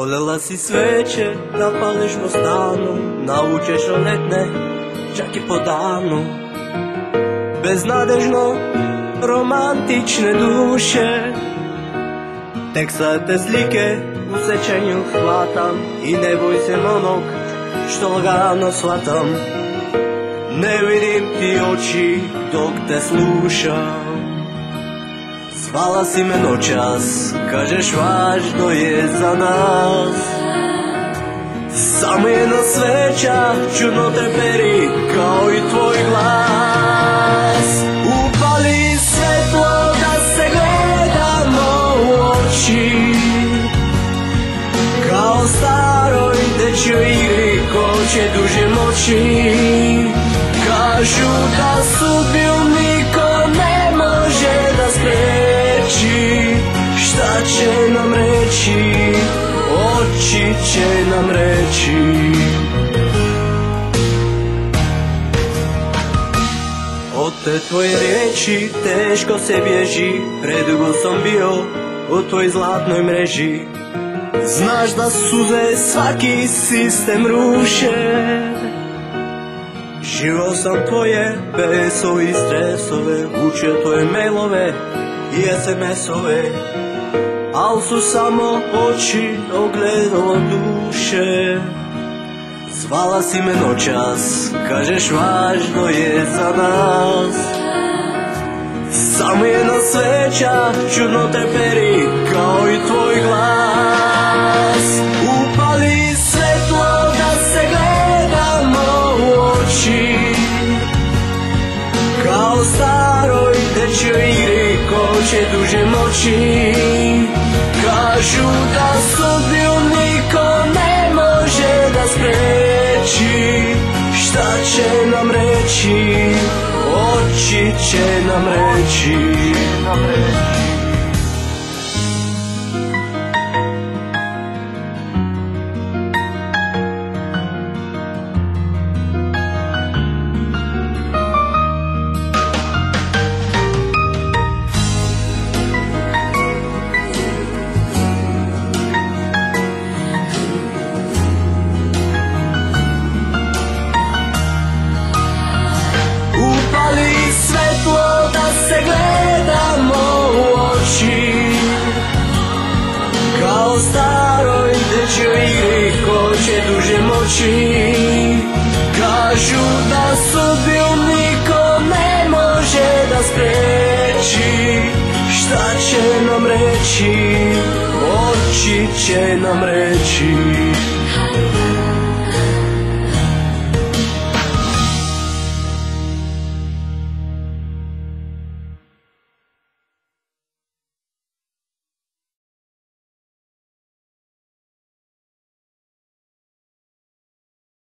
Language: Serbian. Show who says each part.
Speaker 1: Volela si sveće da pališ po stanu, naučeš letne čak i po danu. Beznadežno romantične duše, tek sad te slike u sećanju hvatam i ne boj se onog što lagano shvatam. Ne vidim ti oči dok te slušam. Zvala si me noćas, kažeš važno je za nas. Samo jedna sveća čudno treperi kao i tvoj glas. Upali svetlo da se gledamo u oči, kao staroj dečjoj igri ko će duže moći. Kažu da sudbinu niko ne može da spreči. Šta će nam reći, oči će nam reći. Od te tvoje riječi teško se bježi, predugo sam bio u tvoj zlatnoj mreži. Znaš da suze svaki sistem ruše. Živo sam tvoje besove i stresove, učio tvoje mailove i SMS-ove, al su samo oči ogledalo duše. Zvala si me noćas, kažeš važno je za nas. Samo jedna sveća čudno treperi kao i tvoj glas. Upali svetlo da se gledamo u oči, kao staroj dečjoj igri ko će duže moći. Kažu da sudbinu niko ne može da spreči. Šta će nam reći, oči će nam reći. Se gledamo u oči, kao staroj dečjoj igri ko će duže moći. Kažu da sudbinu niko ne može da spreči. Šta će nam reći, oči će nam reći.